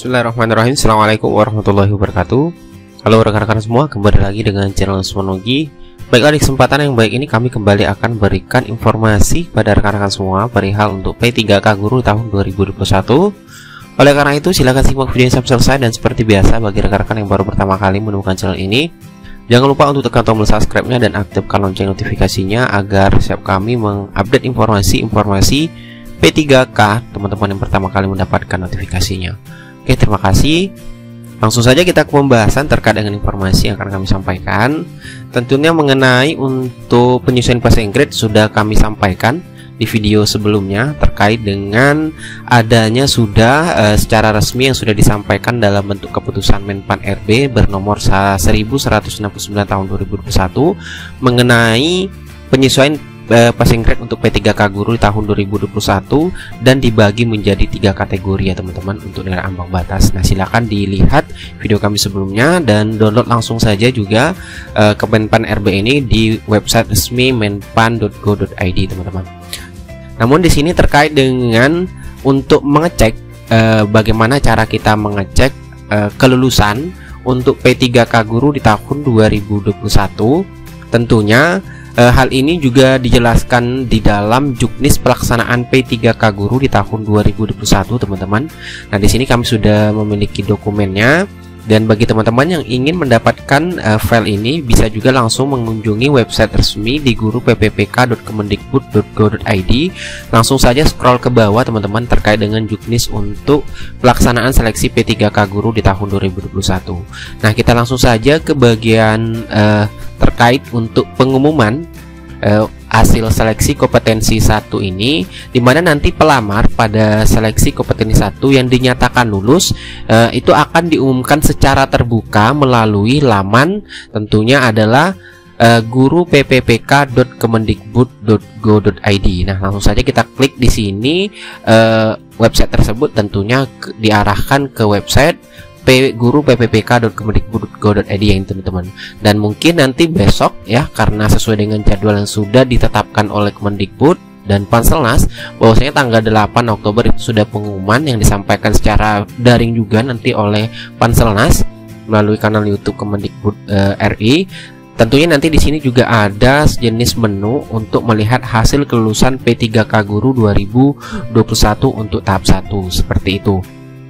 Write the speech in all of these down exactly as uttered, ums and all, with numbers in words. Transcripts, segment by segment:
Bismillahirrahmanirrahim. Assalamualaikum warahmatullahi wabarakatuh. Halo rekan-rekan semua, kembali lagi dengan channel Semonogi. Baiklah, di kesempatan yang baik ini kami kembali akan berikan informasi pada rekan-rekan semua perihal untuk P tiga K Guru tahun dua ribu dua puluh satu. Oleh karena itu, silakan simak video sampai selesai, dan seperti biasa bagi rekan-rekan yang baru pertama kali menemukan channel ini, jangan lupa untuk tekan tombol subscribe-nya dan aktifkan lonceng notifikasinya agar setiap kami mengupdate informasi-informasi P tiga K teman-teman yang pertama kali mendapatkan notifikasinya. Oke, terima kasih. Langsung saja kita ke pembahasan terkait dengan informasi yang akan kami sampaikan. Tentunya mengenai untuk penyesuaian bahasa Inggris sudah kami sampaikan di video sebelumnya terkait dengan adanya sudah uh, secara resmi yang sudah disampaikan dalam bentuk keputusan Menpan R B bernomor seribu seratus enam puluh sembilan tahun dua ribu dua puluh satu mengenai penyesuaian bahasa Inggris untuk P tiga K Guru di tahun dua ribu dua puluh satu dan dibagi menjadi tiga kategori ya teman-teman untuk daerah ambang batas. Nah, silakan dilihat video kami sebelumnya dan download langsung saja juga uh, ke Menpan R B ini di website resmi menpan dot go dot i d teman-teman. Namun di sini terkait dengan untuk mengecek uh, bagaimana cara kita mengecek uh, kelulusan untuk P tiga K Guru di tahun dua ribu dua puluh satu, tentunya E, hal ini juga dijelaskan di dalam juknis pelaksanaan P tiga K Guru di tahun dua ribu dua puluh satu, teman-teman. Nah, di sini kami sudah memiliki dokumennya, dan bagi teman-teman yang ingin mendapatkan e, file ini bisa juga langsung mengunjungi website resmi di guru p p p k dot kemendikbud dot go dot i d. Langsung saja scroll ke bawah teman-teman terkait dengan juknis untuk pelaksanaan seleksi P tiga K Guru di tahun dua ribu dua puluh satu. Nah, kita langsung saja ke bagian e, terkait untuk pengumuman eh, hasil seleksi kompetensi satu ini, dimana nanti pelamar pada seleksi kompetensi satu yang dinyatakan lulus eh, itu akan diumumkan secara terbuka melalui laman, tentunya adalah eh, guru p p p k dot kemendikbud dot go dot i d. Nah, langsung saja kita klik di sini, eh, website tersebut tentunya ke, diarahkan ke website P, guru p p p k dot kemendikbud dot go dot i d ya teman-teman. Dan mungkin nanti besok ya, karena sesuai dengan jadwal yang sudah ditetapkan oleh Kemendikbud dan Panselnas, bahwasanya tanggal delapan Oktober itu sudah pengumuman yang disampaikan secara daring juga nanti oleh Panselnas melalui kanal YouTube Kemendikbud eh, R I. Tentunya nanti di sini juga ada sejenis menu untuk melihat hasil kelulusan P tiga K Guru dua ribu dua puluh satu untuk tahap satu, seperti itu.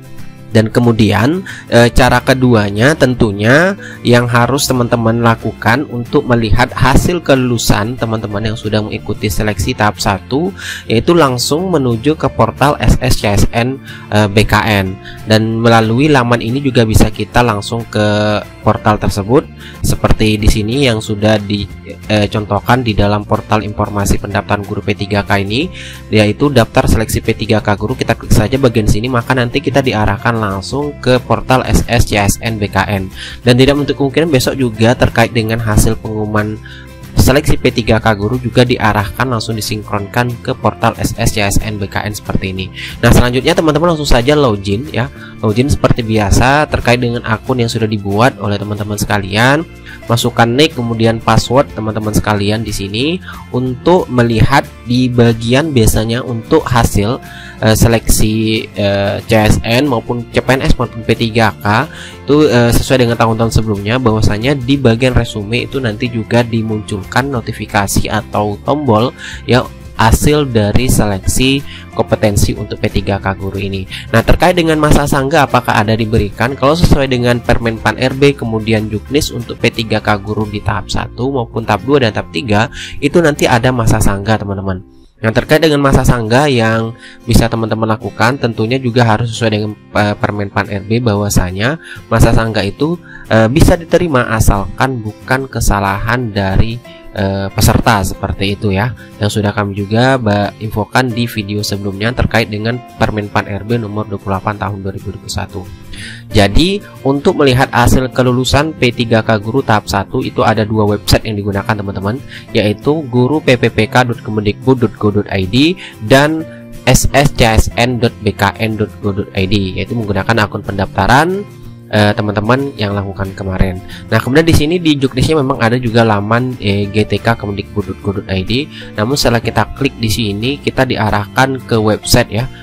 Dan kemudian e, cara keduanya tentunya yang harus teman-teman lakukan untuk melihat hasil kelulusan teman-teman yang sudah mengikuti seleksi tahap satu, yaitu langsung menuju ke portal S S C S N e, B K N, dan melalui laman ini juga bisa kita langsung ke portal tersebut seperti di sini yang sudah dicontohkan di dalam portal informasi pendaftaran guru P tiga K ini, yaitu daftar seleksi P tiga K Guru. Kita klik saja bagian sini, maka nanti kita diarahkan langsung ke portal S S C S N B K N, dan tidak menutup kemungkinan besok juga terkait dengan hasil pengumuman seleksi P tiga K Guru juga diarahkan langsung disinkronkan ke portal S S C S N B K N seperti ini. Nah, selanjutnya teman-teman langsung saja login ya. Login seperti biasa terkait dengan akun yang sudah dibuat oleh teman-teman sekalian. Masukkan nick kemudian password teman-teman sekalian di sini untuk melihat di bagian biasanya untuk hasil uh, seleksi uh, C S N maupun C P N S maupun P tiga K itu uh, sesuai dengan tahun-tahun sebelumnya, bahwasanya di bagian resume itu nanti juga dimunculkan notifikasi atau tombol ya hasil dari seleksi kompetensi untuk P tiga K Guru ini. Nah, terkait dengan masa sangga apakah ada diberikan? Kalau sesuai dengan Permenpan R B kemudian juknis untuk P tiga K Guru di tahap satu maupun tahap dua dan tahap tiga itu nanti ada masa sangga teman-teman. Yang terkait dengan masa sangga yang bisa teman-teman lakukan tentunya juga harus sesuai dengan uh, Permenpan R B, bahwasanya masa sangga itu uh, bisa diterima asalkan bukan kesalahan dari uh, peserta, seperti itu ya, yang sudah kami juga infokan di video sebelumnya terkait dengan Permenpan R B nomor dua puluh delapan tahun dua ribu dua puluh satu. Jadi untuk melihat hasil kelulusan P tiga K Guru tahap satu itu ada dua website yang digunakan teman-teman, yaitu guru p p p k dot kemendikbud dot go dot i d dan s s c s n dot b k n dot go dot i d, yaitu menggunakan akun pendaftaran teman-teman yang lakukan kemarin. Nah, kemudian di sini di juknisnya memang ada juga laman eh, g t k kemendikbud dot go dot i d. Namun setelah kita klik di sini, kita diarahkan ke website ya,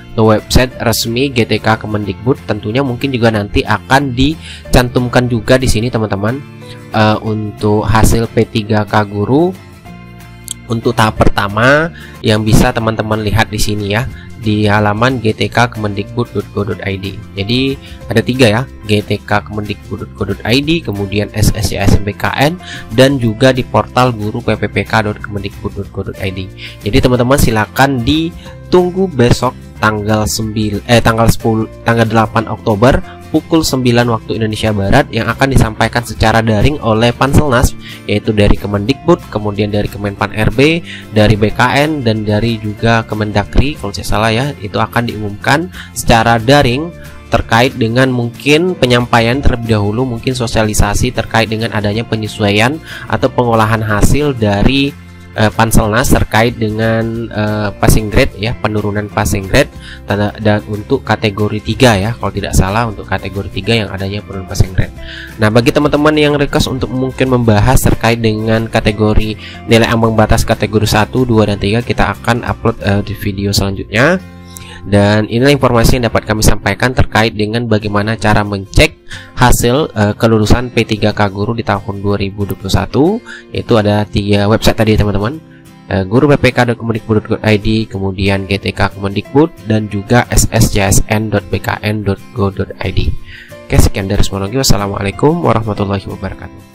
ke website resmi G T K Kemendikbud. Tentunya mungkin juga nanti akan dicantumkan juga di sini teman-teman uh, untuk hasil P tiga K guru untuk tahap pertama yang bisa teman-teman lihat di sini ya, di halaman g t k kemendikbud titik go titik i d. Jadi ada tiga ya, g t k kemendikbud titik go titik i d, kemudian S S C S M B K N, dan juga di portal guru p p p k titik kemendikbud titik go titik i d. Jadi teman-teman silakan ditunggu besok tanggal sembilan eh tanggal sepuluh tanggal delapan Oktober pukul sembilan waktu Indonesia Barat yang akan disampaikan secara daring oleh Panselnas, yaitu dari Kemendikbud, kemudian dari Kemenpan R B, dari B K N, dan dari juga Kemendagri kalau saya salah ya. Itu akan diumumkan secara daring terkait dengan mungkin penyampaian terlebih dahulu, mungkin sosialisasi terkait dengan adanya penyesuaian atau pengolahan hasil dari uh, Panselnas terkait dengan uh, passing grade ya, penurunan passing grade dan, dan untuk kategori tiga ya, kalau tidak salah untuk kategori tiga yang adanya penurunan passing grade. Nah, bagi teman-teman yang request untuk mungkin membahas terkait dengan kategori nilai ambang batas kategori satu, dua, dan tiga, kita akan upload uh, di video selanjutnya. Dan inilah informasi yang dapat kami sampaikan terkait dengan bagaimana cara mencek hasil uh, kelulusan P tiga K guru di tahun dua ribu dua puluh satu. Yaitu ada tiga website tadi teman-teman, uh, guru p p k titik kemendikbud titik go titik i d, kemudian G T K Kemendikbud, dan juga s s c s n titik b k n titik go titik i d. Oke, sekian dari Semonogi. Wassalamualaikum warahmatullahi wabarakatuh.